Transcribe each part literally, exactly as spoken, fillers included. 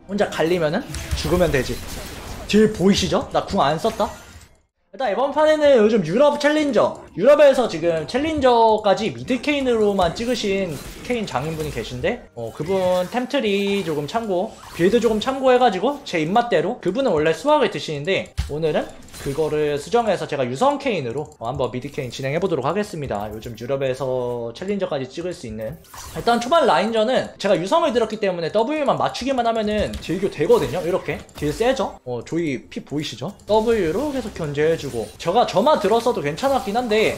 혼자 갈리면은 죽으면 되지. 딜 보이시죠? 나 궁 안 썼다? 일단 이번 판에는 요즘 유럽 챌린저, 유럽에서 지금 챌린저까지 미드 케인으로만 찍으신 케인 장인분이 계신데, 어 그분 템트리 조금 참고, 빌드 조금 참고해가지고 제 입맛대로, 그분은 원래 수학을 드시는데 오늘은 그거를 수정해서 제가 유성 케인으로 어, 한번 미드 케인 진행해보도록 하겠습니다. 요즘 유럽에서 챌린저까지 찍을 수 있는. 일단 초반 라인전은 제가 유성을 들었기 때문에 W만 맞추기만 하면은 딜교 되거든요. 이렇게 딜 세죠? 어 조이 피 보이시죠? W로 계속 견제해주고, 제가 저만 들었어도 괜찮았긴 한데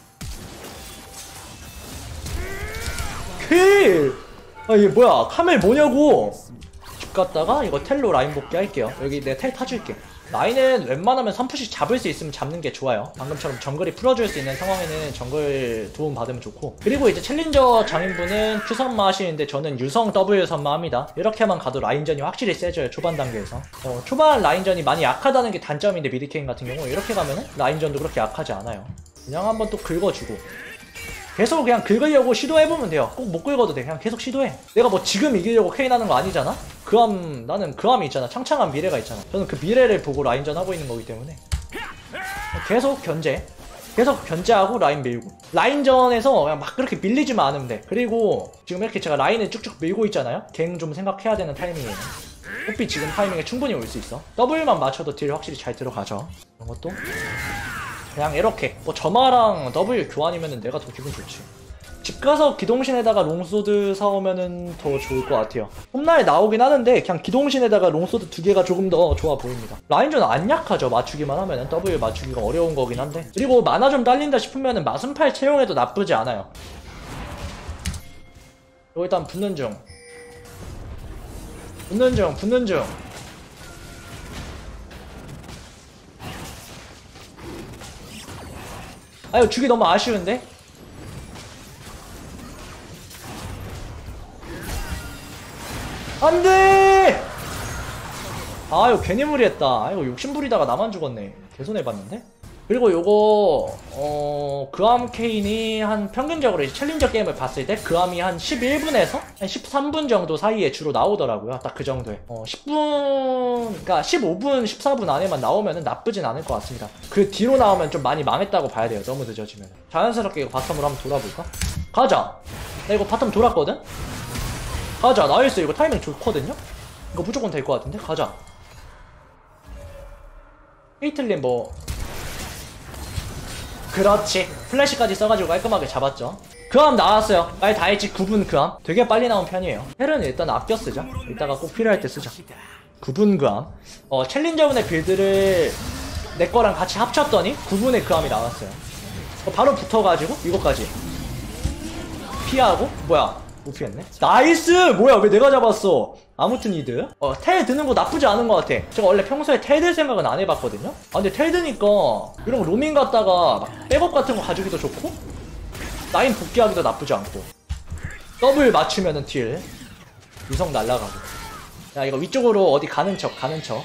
킬! 아 이게 뭐야, 카멜 뭐냐고. 집 갔다가 이거 텔로 라인 복귀 할게요. 여기 내 텔 타줄게. 라인은 웬만하면 삼 푸시 잡을 수 있으면 잡는 게 좋아요. 방금처럼 정글이 풀어줄 수 있는 상황에는 정글 도움 받으면 좋고, 그리고 이제 챌린저 장인분은 Q 선마 하시는데 저는 유성 W 선마 합니다. 이렇게만 가도 라인전이 확실히 세져요. 초반 단계에서. 어, 초반 라인전이 많이 약하다는 게 단점인데 미드케인 같은 경우 이렇게 가면은 라인전도 그렇게 약하지 않아요. 그냥 한번 또 긁어주고, 계속 그냥 긁으려고 시도해보면 돼요. 꼭 못 긁어도 돼. 그냥 계속 시도해. 내가 뭐 지금 이기려고 케인 하는 거 아니잖아? 그함, 나는 그함이 있잖아. 창창한 미래가 있잖아. 저는 그 미래를 보고 라인전 하고 있는 거기 때문에 계속 견제, 계속 견제하고 라인 밀고. 라인전에서 그냥 막 그렇게 밀리지만 않으면 돼. 그리고 지금 이렇게 제가 라인을 쭉쭉 밀고 있잖아요? 갱 좀 생각해야 되는 타이밍이에요. 호피 지금 타이밍에 충분히 올 수 있어. W만 맞춰도 딜 확실히 잘 들어가죠. 이런 것도 그냥 이렇게 뭐 점화랑 W 교환이면은 내가 더 기분 좋지. 집 가서 기동신에다가 롱소드 사오면은 더 좋을 것 같아요. 홈라에 나오긴 하는데 그냥 기동신에다가 롱소드 두 개가 조금 더 좋아 보입니다. 라인전 안 약하죠. 맞추기만 하면은 W 맞추기가 어려운 거긴 한데, 그리고 마나 좀 딸린다 싶으면은 마순팔 채용해도 나쁘지 않아요. 이거 일단 붙는 중 붙는 중 붙는 중 아유 주기 너무 아쉬운데? 안돼! 아유 괜히 무리했다. 아이고 욕심부리다가 나만 죽었네. 개손해봤는데? 그리고 요거 어... 그암 케인이 한 평균적으로 이제 챌린저 게임을 봤을 때 그암이 한 십일 분에서 한 십삼 분 정도 사이에 주로 나오더라고요. 딱 그 정도에. 어, 십 분, 그니까 십오 분, 십사 분 안에만 나오면은 나쁘진 않을 것 같습니다. 그 뒤로 나오면 좀 많이 망했다고 봐야 돼요. 너무 늦어지면. 자연스럽게 이거 바텀으로 한번 돌아볼까? 가자! 나 이거 바텀 돌았거든? 가자. 나이스. 이거 타이밍 좋거든요? 이거 무조건 될 것 같은데? 가자. 헤이틀린 뭐 그렇지. 플래시까지 써가지고 깔끔하게 잡았죠. 그암 나왔어요. 말 다 했지. 구 분 그암 되게 빨리 나온 편이에요. 헬은 일단 아껴 쓰자. 이따가 꼭 필요할 때 쓰자. 구 분 그암. 어 챌린저분의 빌드를 내 거랑 같이 합쳤더니 구 분의 그암이 나왔어요. 어, 바로 붙어가지고 이거까지 피하고. 뭐야 못 피했네. 나이스! 뭐야 왜 내가 잡았어. 아무튼 이드. 어, 텔 드는 거 나쁘지 않은 것 같아. 제가 원래 평소에 텔 들 생각은 안 해봤거든요? 아 근데 텔 드니까 이런 거 로밍 갔다가 막 백업 같은 거 가지기도 좋고, 라인 복귀하기도 나쁘지 않고, 더블 맞추면은 딜 유성 날라가고. 야 이거 위쪽으로 어디 가는 척 가는 척.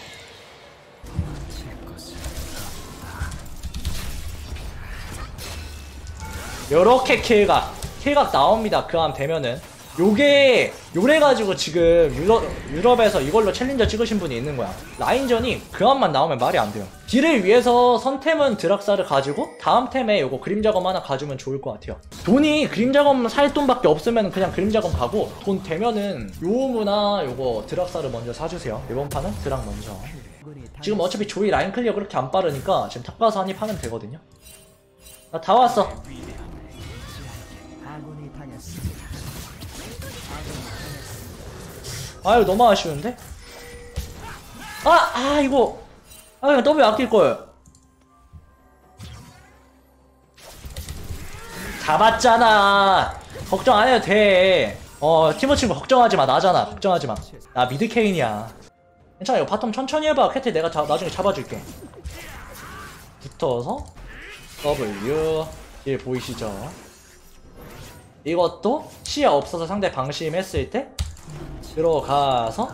요렇게 킬각 킬각 나옵니다. 그암 되면은. 요게 요래가지고 지금 유럽, 유럽에서 이걸로 챌린저 찍으신 분이 있는 거야. 라인전이 그암만 나오면 말이 안 돼요. 딜을 위해서 선템은 드락사를 가지고 다음 템에 요거 그림자검 하나 가주면 좋을 것 같아요. 돈이 그림자검 살 돈밖에 없으면 그냥 그림자검 가고, 돈 되면은 요무나 요거 드락사를 먼저 사주세요. 이번 판은 드락 먼저. 지금 어차피 조이 라인 클리어 그렇게 안 빠르니까 지금 탑 가서 한입 하면 되거든요. 나 다 왔어. 아유 너무 아쉬운데? 아! 아 이거 아 그냥 W 아낄걸. 잡았잖아. 걱정 안해도 돼. 어 티모 친구 걱정하지마. 나잖아. 걱정하지마. 나 미드 케인이야. 괜찮아. 이거 바텀 천천히 해봐. 캐틀 내가 자, 나중에 잡아줄게. 붙어서 W 일 보이시죠? 이것도 시야 없어서 상대 방심했을 때 들어가서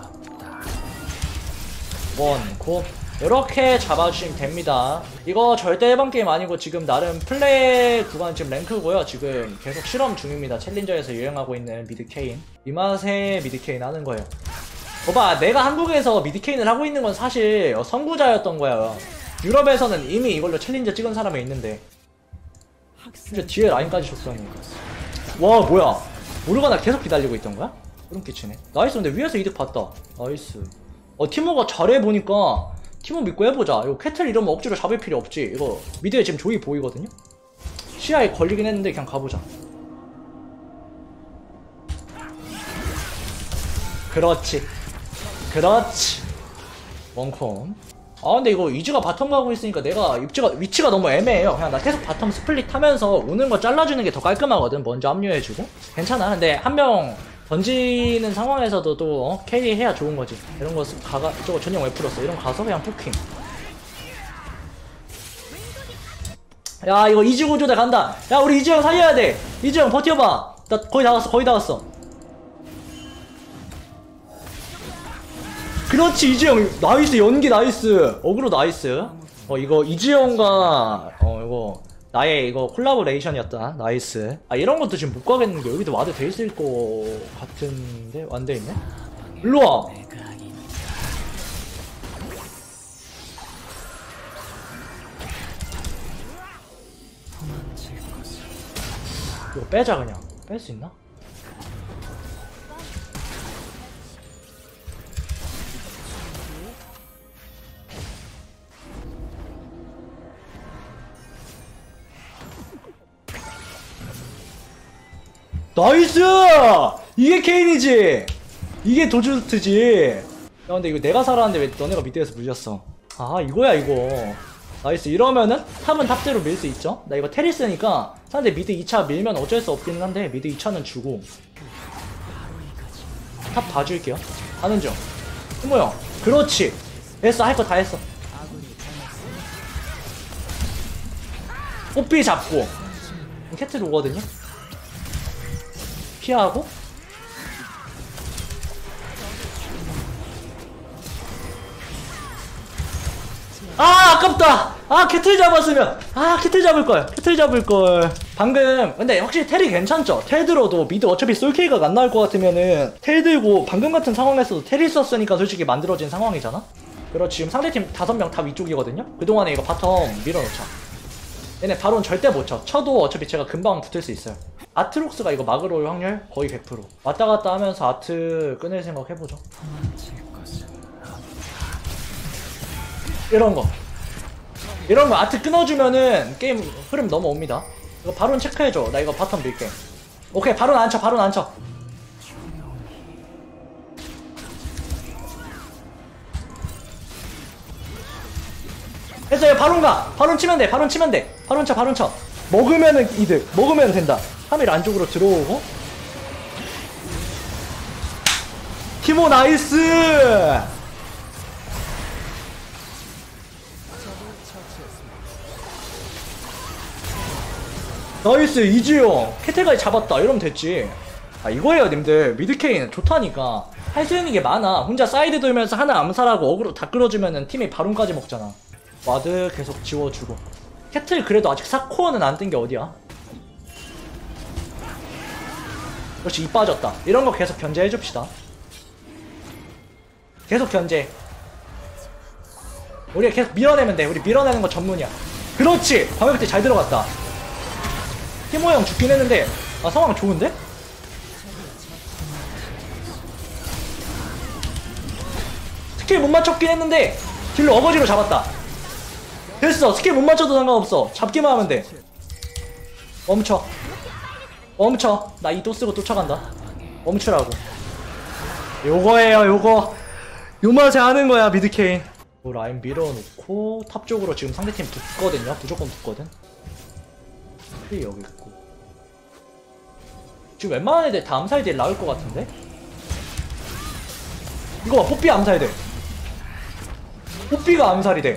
원고 이렇게 잡아주시면 됩니다. 이거 절대 일반 게임 아니고 지금 나름 플레이 구간 지금 랭크고요. 지금 계속 실험 중입니다. 챌린저에서 유행하고 있는 미드 케인. 이 맛에 미드 케인 하는 거예요. 봐봐, 내가 한국에서 미드케인을 하고 있는 건 사실 선구자였던 거야. 유럽에서는 이미 이걸로 챌린저 찍은 사람이 있는데 진짜 뒤에 라인까지 줬더니 와 뭐야, 모르가나 계속 기다리고 있던 거야? 소름 끼치네. 나이스. 근데 위에서 이득 봤다. 나이스. 어 티모가 잘해보니까 티모 믿고 해보자. 이거 캐틀 이러면 억지로 잡을 필요 없지. 이거 미드에 지금 조이 보이거든요? 시야에 걸리긴 했는데 그냥 가보자. 그렇지 그렇지. 원콤. 아 근데 이거 이즈가 바텀 가고 있으니까 내가 위치가, 위치가 너무 애매해요. 그냥 나 계속 바텀 스플릿 하면서 오는 거 잘라주는 게 더 깔끔하거든. 먼저 합류해주고. 괜찮아. 근데 한 명 던지는 상황에서도 또 어? 캐리해야 좋은 거지. 이런 거 가가 저거 전용 왜 풀었어? 이런 거 가서 그냥 포킹. 야 이거 이즈 구조대 간다. 야 우리 이즈 형 살려야 돼. 이즈 형 버텨봐. 나 거의 다 왔어. 거의 다 왔어. 그렇지 이즈 형. 나이스. 연기 나이스. 어그로 나이스. 어 이거 이즈 형과 어 이거 나의 이거 콜라보레이션이었다. 나이스. 아 이런 것도 지금 못 가겠는데 여기도 와드 돼 있을 거 같은데 안 돼 있네. 일로 와. 이거 빼자. 그냥 뺄 수 있나? 나이스! 이게 케인이지! 이게 도주트지! 야 근데 이거 내가 살았는데 왜 너네가 미드에서 물렸어? 아 이거야 이거. 나이스. 이러면은 탑은 탑대로 밀 수 있죠? 나 이거 테리스니까 상대 미드 이 차 밀면 어쩔 수 없기는 한데 미드 이 차는 주고 탑 봐줄게요. 가는 중. 이모 형. 그렇지. 했어. 할 거 다 했어. 뽀삐 잡고 캐틀 오거든요? 피하고 아 아깝다. 아 캐틀 잡았으면 아 캐틀 잡을걸. 캐틀 잡을걸. 방금 근데 확실히 텔이 괜찮죠? 텔 들어도 미드 어차피 솔케이가 안 나올 것 같으면은 텔 들고 방금 같은 상황에서도 텔이 있었으니까 솔직히 만들어진 상황이잖아? 그렇지. 지금 상대팀 다섯 명 다 위쪽이거든요? 그동안에 이거 바텀 밀어놓자. 얘네 바론 절대 못 쳐. 쳐도 어차피 제가 금방 붙을 수 있어요. 아트록스가 이거 막으러 올 확률 거의 백 퍼센트. 왔다 갔다 하면서 아트 끊을 생각 해보죠. 이런 거. 이런 거 아트 끊어주면은 게임 흐름 넘어옵니다. 이거 바론 체크해줘. 나 이거 바텀 밀게. 오케이 바론 안 쳐. 바론 안 쳐. 했어요. 바론 가. 바론 치면 돼. 바론 치면 돼. 바론 쳐. 바론 쳐. 먹으면은 이득. 먹으면 된다. 카밀 안쪽으로 들어오고. 티모 나이스. 나이스. 이즈용 캐틀까지 잡았다. 이러면 됐지. 아 이거예요 님들. 미드케인 좋다니까. 할 수 있는 게 많아. 혼자 사이드 돌면서 하나 암살하고 어그로 다 끌어주면은 팀이 바론까지 먹잖아. 와드 계속 지워주고. 캐틀 그래도 아직 사 코어는 안 뜬 게 어디야? 그렇지. 이 빠졌다. 이런 거 계속 견제해줍시다. 계속 견제. 우리가 계속 밀어내면 돼. 우리 밀어내는 거 전문이야. 그렇지. 광역대 잘 들어갔다. 티모 형 죽긴 했는데 아 상황 좋은데? 스킬 못 맞췄긴 했는데 딜로 어거지로 잡았다. 됐어. 스킬 못 맞춰도 상관없어. 잡기만 하면 돼. 멈춰. 멈춰. 나 이 또 쓰고 쫓아간다. 멈추라고. 요거예요 요거. 요 맛에 하는 거야 미드케인. 라인 밀어놓고 탑 쪽으로 지금 상대팀 붙거든요. 무조건 붙거든. 여기 있고. 지금 웬만한 애들 다 암살이 딜 나올 것 같은데? 이거 봐. 뽀삐 암살이 돼. 뽀삐가 암살이 돼.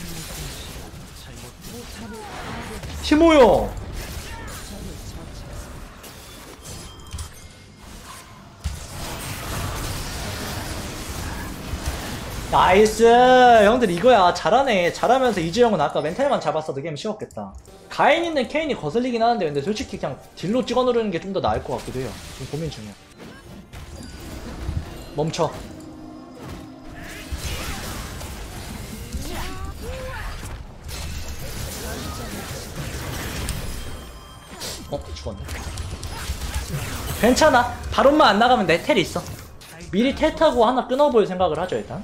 티모 형. 나이스. 형들 이거야. 잘하네. 잘하면서 이즈 형은 아까 멘탈만 잡았어도 게임 쉬웠겠다. 가인 있는 케인이 거슬리긴 하는데 근데 솔직히 그냥 딜로 찍어 누르는 게 좀 더 나을 것 같기도 해요. 지금 고민 중이야. 멈춰. 어? 죽었네. 괜찮아. 바론만 안 나가면 내 텔 있어. 미리 텔 타고 하나 끊어볼 생각을 하죠 일단.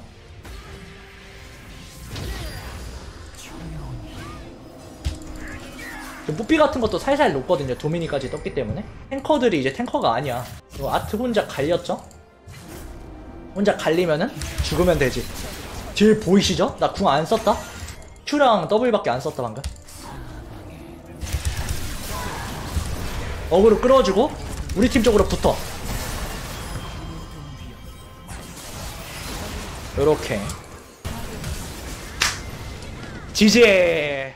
뽀삐 같은 것도 살살 녹거든요. 도미니까지 떴기 때문에. 탱커들이 이제 탱커가 아니야. 이거 아트 혼자 갈렸죠? 혼자 갈리면은 죽으면 되지. 딜 보이시죠? 나 궁 안 썼다? Q랑 W밖에 안 썼다 방금. 어그로 끌어주고 우리 팀 쪽으로 붙어. 요렇게 지지.